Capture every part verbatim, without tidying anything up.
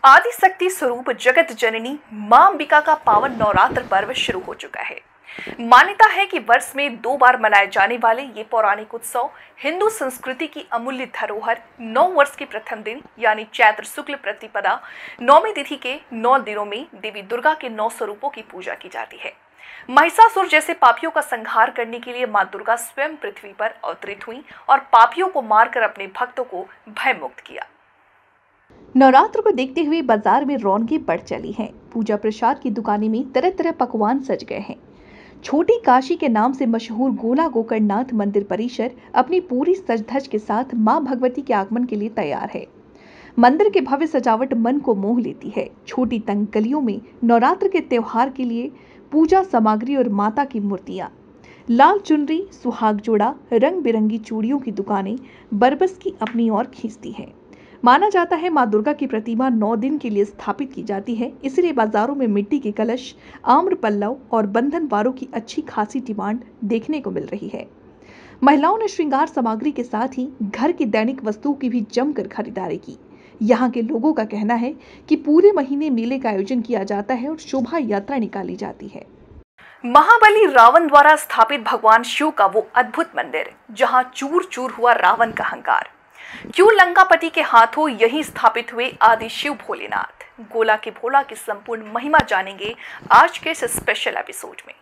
आदि शक्ति स्वरूप जगत जननी मां अंबिका का पावन नवरात्र पर्व शुरू हो चुका है। मान्यता है कि वर्ष में दो बार मनाए जाने वाले ये पौराणिक उत्सव हिंदू संस्कृति की अमूल्य धरोहर नौ वर्ष के प्रथम दिन यानी चैत्र शुक्ल प्रतिपदा नौवीं तिथि के नौ दिनों में देवी दुर्गा के नौ स्वरूपों की पूजा की जाती है। महिषासुर जैसे पापियों का संहार करने के लिए मां दुर्गा स्वयं पृथ्वी पर अवतरित हुई और पापियों को मारकर अपने भक्तों को भयमुक्त किया। नवरात्र को देखते हुए बाजार में रौनकें बढ़ चली हैं। पूजा प्रसाद की दुकानें में तरह तरह पकवान सज गए हैं। छोटी काशी के नाम से मशहूर गोला गोकर्णनाथ मंदिर परिसर अपनी पूरी सज-धज के साथ मां भगवती के आगमन के लिए तैयार है। मंदिर के भव्य सजावट मन को मोह लेती है। छोटी तंग गलियों में नवरात्र के त्योहार के लिए पूजा सामग्री और माता की मूर्तियां, लाल चुनरी, सुहाग जोड़ा, रंग बिरंगी चूड़ियों की दुकानें बरबस की अपनी ओर खींचती हैं। माना जाता है मां दुर्गा की प्रतिमा नौ दिन के लिए स्थापित की जाती है, इसलिए बाजारों में मिट्टी के कलश, आम्र पल्लव और बंधन वारों की अच्छी खासी डिमांड देखने को मिल रही है। महिलाओं ने श्रृंगार सामग्री के साथ ही घर की दैनिक वस्तुओं की भी जमकर खरीदारी की। यहाँ के लोगों का कहना है कि पूरे महीने मेले का आयोजन किया जाता है और शोभा यात्रा निकाली जाती है। महाबली रावण द्वारा स्थापित भगवान शिव का वो अद्भुत मंदिर जहां चूर चूर हुआ रावण का अहंकार, क्यों लंकापति के हाथों यहीं स्थापित हुए आदि शिव भोलेनाथ। गोला के भोला की संपूर्ण महिमा जानेंगे आज के इस स्पेशल एपिसोड में।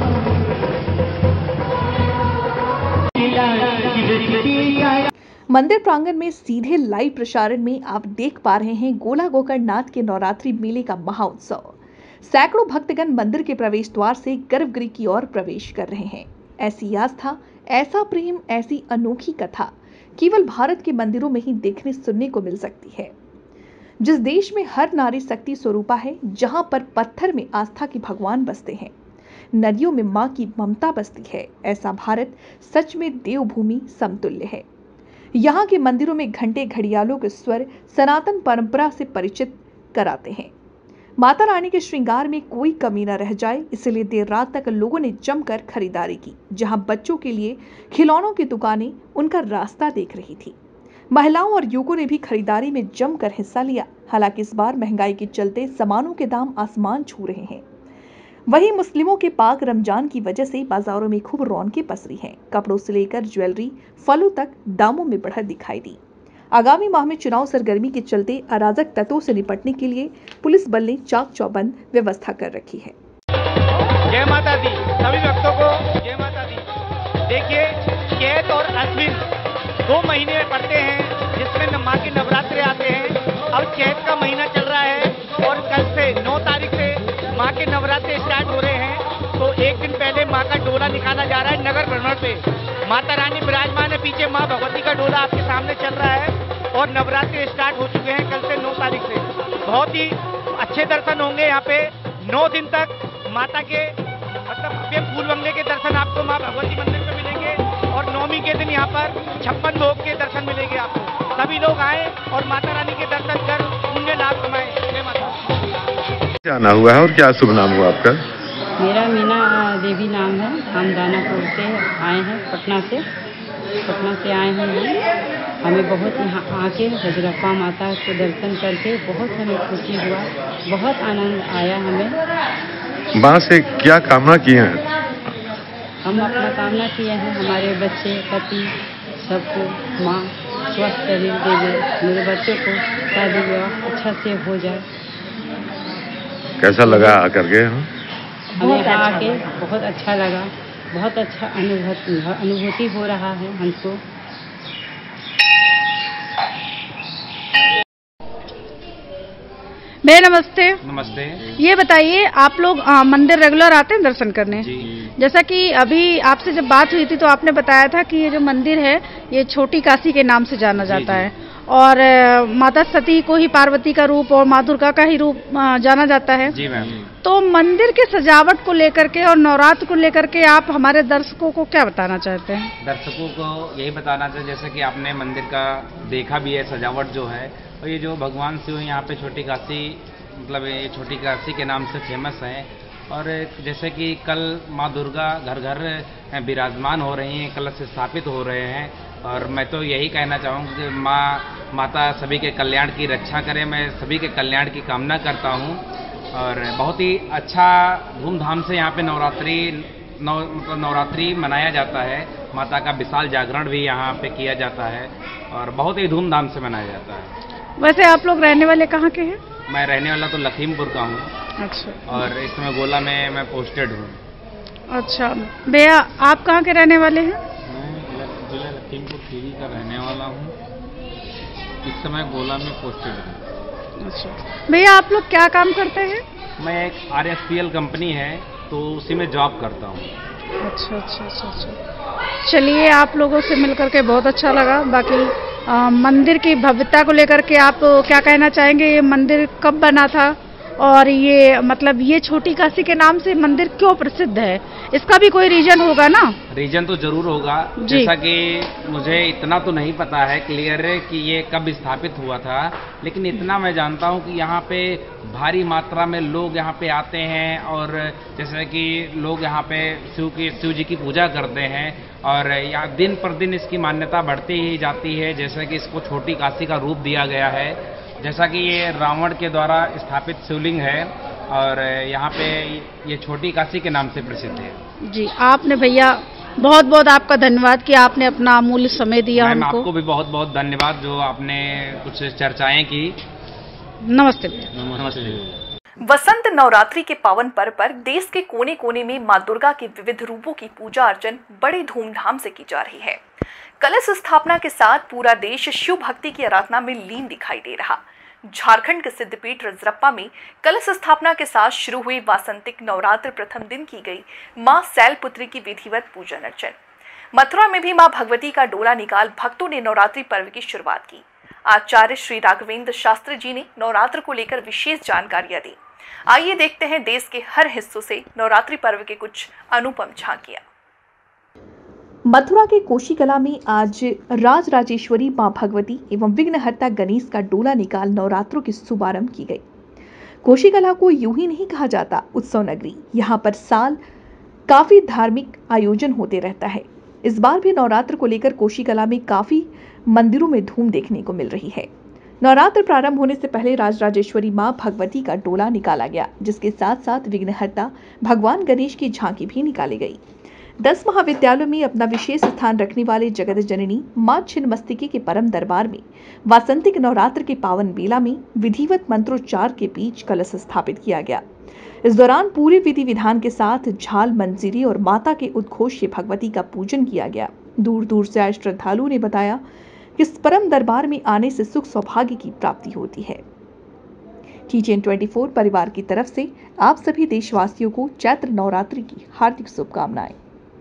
मंदिर प्रांगण में सीधे लाइव प्रसारण में आप देख पा रहे हैं गोला गोकर्णनाथ के नवरात्रि मेले का महाउत्सव। सैकड़ों भक्तगण मंदिर के प्रवेश द्वार से गर्भगृह की ओर प्रवेश कर रहे हैं। ऐसी आस्था, ऐसा प्रेम, ऐसी अनोखी कथा केवल भारत के मंदिरों में ही देखने सुनने को मिल सकती है। जिस देश में हर नारी शक्ति स्वरूपा है, जहां पर पत्थर में आस्था के भगवान बसते हैं, नदियों में मां की ममता बसती है, ऐसा भारत सच में देवभूमि समतुल्य है। यहाँ के मंदिरों में घंटे घड़ियालों के स्वर सनातन परंपरा से परिचित कराते हैं। माता रानी के श्रृंगार में कोई कमी न रह जाए, इसलिए देर रात तक लोगों ने जमकर खरीदारी की। जहां बच्चों के लिए खिलौनों की दुकानें उनका रास्ता देख रही थी, महिलाओं और युवकों ने भी खरीदारी में जमकर हिस्सा लिया। हालांकि इस बार महंगाई के चलते सामानों के दाम आसमान छू रहे हैं। वहीं मुस्लिमों के पाक रमजान की वजह से बाजारों में खूब रौनकें पसरी हैं। कपड़ों से लेकर ज्वेलरी, फलों तक दामों में बढ़त दिखाई दी। आगामी माह में चुनाव सरगर्मी के चलते अराजक तत्वों से निपटने के लिए पुलिस बल ने चाक चौबंद व्यवस्था कर रखी है। जय माता दी, सभी भक्तों को जय माता दी। देखिए, चैत और अश्विन दो महीने में पड़ते हैं जिसमें माँ के नवरात्रे आते हैं। अब चैत का महीना चल रहा है और कल से नौ तारीख से माँ के नवरात्रे स्टार्ट हो रहे हैं। तो एक दिन पहले माँ का डोला निकाला जा रहा है नगर भ्रमण पे। माता रानी विराजमान है, पीछे माँ भगवती का डोला आपके सामने चल रहा है और नवरात्रि स्टार्ट हो चुके हैं कल से नौ तारीख से। बहुत ही अच्छे दर्शन होंगे यहाँ पे नौ दिन तक। माता के मतलब भव्य फूल बंगले के दर्शन आपको माँ भगवती मंदिर में मिलेंगे और नौमी के दिन यहाँ पर छप्पन भोग के दर्शन मिलेंगे आपको। सभी लोग आए और माता रानी के दर्शन कर पुण्य लाभ कमाएं। जय माता। जाना हुआ है और क्या शुभ नाम हुआ आपका? मेरा मीना देवी नाम है। हम दानापुर से आए हैं, पटना से पटना से आए हैं। हमें बहुत यहाँ आके रजरप्पा माता को दर्शन करके बहुत हमें खुशी हुआ, बहुत आनंद आया। हमें माँ से क्या कामना की है? हम अपना कामना किए हैं हमारे बच्चे, पति, सबको माँ स्वस्थ शरीर दे दे, मेरे बच्चों को शादी विवाह अच्छा से हो जाए। कैसा लगा आकर के? हमें यहाँ आके बहुत अच्छा लगा, बहुत अच्छा अनुभूति अनुभूति हो रहा है हमको। भैया नमस्ते। नमस्ते। ये बताइए, आप लोग आ, मंदिर रेगुलर आते हैं दर्शन करने? जी। जैसा कि अभी आपसे जब बात हुई थी तो आपने बताया था कि ये जो मंदिर है ये छोटी काशी के नाम से जाना जाता है और माता सती को ही पार्वती का रूप और माँ दुर्गा का ही रूप जाना जाता है। जी मैम। तो मंदिर के सजावट को लेकर के और नवरात्र को लेकर के आप हमारे दर्शकों को क्या बताना चाहते हैं? दर्शकों को यही बताना चाहिए जैसे कि आपने मंदिर का देखा भी है, सजावट जो है, और ये जो भगवान शिव यहाँ पे छोटी काशी मतलब ये छोटी काशी के नाम से फेमस है। और जैसे कि कल माँ दुर्गा घर घर विराजमान हो रही हैं, कलश स्थापित हो रहे हैं। और मैं तो यही कहना चाहूँगा कि माँ माता सभी के कल्याण की रक्षा करे, मैं सभी के कल्याण की कामना करता हूँ। और बहुत ही अच्छा धूमधाम से यहाँ पे नवरात्रि नव मतलब नवरात्रि मनाया जाता है। माता का विशाल जागरण भी यहाँ पे किया जाता है और बहुत ही धूमधाम से मनाया जाता है। वैसे आप लोग रहने वाले कहाँ के हैं? मैं रहने वाला तो लखीमपुर का हूँ। अच्छा। और इस समय गोला में मैं पोस्टेड हूँ। अच्छा भैया, आप कहाँ के रहने वाले हैं? मैं जिला लखीमपुर खीरी का रहने वाला हूँ। इस समय गोला में पोस्टेड हूँ। अच्छा भैया, आप लोग क्या काम करते हैं? मैं एक R S P L company है तो उसी में जॉब करता हूँ। अच्छा अच्छा अच्छा अच्छा चलिए, आप लोगों से मिलकर के बहुत अच्छा लगा। बाकी आ, मंदिर की भव्यता को लेकर के आप क्या कहना चाहेंगे? ये मंदिर कब बना था और ये मतलब ये छोटी काशी के नाम से मंदिर क्यों प्रसिद्ध है? इसका भी कोई रीजन होगा ना? रीजन तो जरूर होगा। जैसा कि मुझे इतना तो नहीं पता है क्लियर कि ये कब स्थापित हुआ था, लेकिन इतना मैं जानता हूँ कि यहाँ पे भारी मात्रा में लोग यहाँ पे आते हैं और जैसे कि लोग यहाँ पे शिव की शिव जी की पूजा करते हैं और यहाँ दिन पर दिन इसकी मान्यता बढ़ती ही जाती है। जैसे कि इसको छोटी काशी का रूप दिया गया है, जैसा कि ये रावण के द्वारा स्थापित शिवलिंग है और यहाँ पे ये छोटी काशी के नाम से प्रसिद्ध है। जी, आपने भैया बहुत बहुत आपका धन्यवाद कि आपने अपना अमूल्य समय दिया हमको। आपको भी बहुत बहुत धन्यवाद जो आपने कुछ चर्चाएं की। नमस्ते भैया। नमस्ते। वसंत नवरात्रि के पावन पर्व पर देश के कोने कोने में मां दुर्गा के विविध रूपों की पूजा अर्चन बड़े धूमधाम से की जा रही है। कलश स्थापना के साथ पूरा देश शिव भक्ति की आराधना में लीन दिखाई दे रहा। झारखंड के सिद्धपीठ रजरप्पा में कलश स्थापना के साथ शुरू हुई वासंतिक नवरात्र प्रथम दिन की गई मां शैलपुत्री की विधिवत पूजन अर्चन। मथुरा में भी मां भगवती का डोला निकाल भक्तों ने नवरात्रि पर्व की शुरुआत की। आचार्य श्री राघवेंद्र शास्त्री जी ने नवरात्र को लेकर विशेष जानकारियां दी। आइए देखते हैं देश के हर हिस्सों से नवरात्रि पर्व के कुछ अनुपम झांकियां। मथुरा के कोशीकला में आज राज राजेश्वरी मां भगवती एवं विघ्नहर्ता गणेश का डोला निकाल नवरात्रों की शुभारंभ की गई। कोशीकला को यूं ही नहीं कहा जाता उत्सव नगरी। यहाँ पर साल काफी धार्मिक आयोजन होते रहता है। इस बार भी नवरात्र को लेकर कोशीकला में काफी मंदिरों में धूम देखने को मिल रही है। नवरात्र प्रारंभ होने से पहले राज राजेश्वरी मां भगवती का डोला निकाला गया, जिसके साथ साथ विघ्नहर्ता भगवान गणेश की झांकी भी निकाली गई। दस महाविद्यालयों में अपना विशेष स्थान रखने वाले जगत जननी मां छिन्नमस्तिके के परम दरबार में वासंतिक नवरात्र के पावन बेला में विधिवत मंत्रोच्चार के बीच कलश स्थापित किया गया। इस दौरान पूरे विधि विधान के साथ झाल, मंजीरी और माता के उद्घोष से भगवती का पूजन किया गया। दूर दूर से आए श्रद्धालुओं ने बताया कि इस परम दरबार में आने से सुख सौभाग्य की प्राप्ति होती है। टीजीएन चौबीस परिवार की तरफ से आप सभी देशवासियों को चैत्र नवरात्रि की हार्दिक शुभकामनाएं।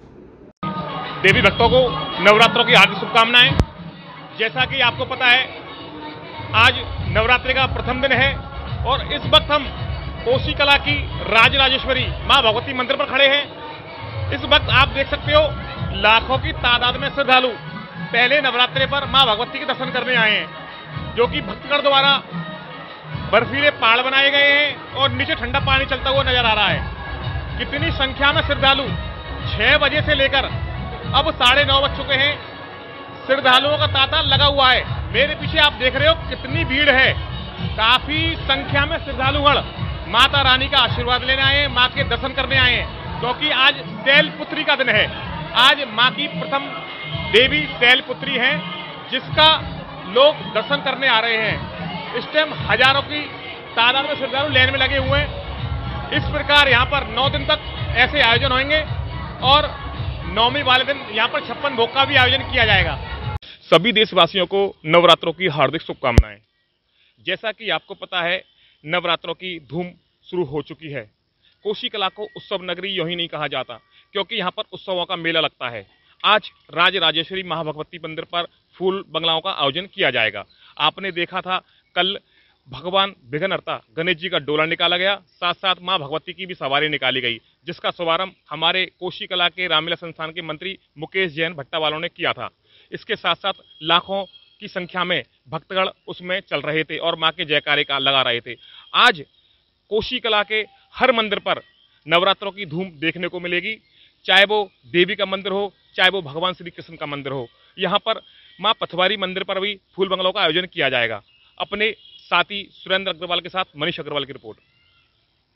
देवी भक्तों को नवरात्रों की हार्दिक शुभकामनाएं। जैसा कि आपको पता है, आज नवरात्रि का प्रथम दिन है और इस वक्त हम कोशीकला की राज राजेश्वरी मां भगवती मंदिर पर खड़े हैं। इस वक्त आप देख सकते हो लाखों की तादाद में श्रद्धालु पहले नवरात्रि पर मां भगवती के दर्शन करने आए हैं, जो कि भक्तगण द्वारा बर्फीले पहाड़ बनाए गए हैं और नीचे ठंडा पानी चलता हुआ नजर आ रहा है। कितनी संख्या में श्रद्धालु छह बजे से लेकर अब साढ़े नौ बज चुके हैं। श्रद्धालुओं का तांता लगा हुआ है। मेरे पीछे आप देख रहे हो कितनी भीड़ है। काफी संख्या में श्रद्धालुगण माता रानी का आशीर्वाद लेने आए हैं, मां के दर्शन करने आए हैं, क्योंकि आज शैलपुत्री का दिन है। आज मां की प्रथम देवी शैलपुत्री है, जिसका लोग दर्शन करने आ रहे हैं। इस टाइम हजारों की तादाद में श्रद्धालु लाइन में लगे हुए हैं। इस प्रकार यहाँ पर नौ दिन तक ऐसे आयोजन होंगे और नौवीं वाले दिन यहाँ पर छप्पन भोग का भी आयोजन किया जाएगा। सभी देशवासियों को नवरात्रों की हार्दिक शुभकामनाएं। जैसा कि आपको पता है, नवरात्रों की धूम शुरू हो चुकी है। कोशीकला को उत्सव नगरी यूं ही नहीं कहा जाता, क्योंकि यहाँ पर उत्सवों का मेला लगता है। आज राज राजेश्वरी महाभगवती मंदिर पर फूल बंगलाओं का आयोजन किया जाएगा। आपने देखा था कल भगवान विघ्नहर्ता गणेश जी का डोला निकाला गया, साथ साथ मां भगवती की भी सवारी निकाली गई, जिसका शुभारंभ हमारे कोशीकला के रामलीला संस्थान के मंत्री मुकेश जैन भट्टावालों ने किया था। इसके साथ साथ लाखों की संख्या में भक्तगण उसमें चल रहे थे और मां के जयकारे का लगा रहे थे। आज कोशीकला के हर मंदिर पर नवरात्रों की धूम देखने को मिलेगी, चाहे वो देवी का मंदिर हो, चाहे वो भगवान श्री कृष्ण का मंदिर हो। यहाँ पर मां पथवारी मंदिर पर भी फूल बंगलों का आयोजन किया जाएगा। अपने साथी सुरेंद्र अग्रवाल के साथ मनीष अग्रवाल की रिपोर्ट।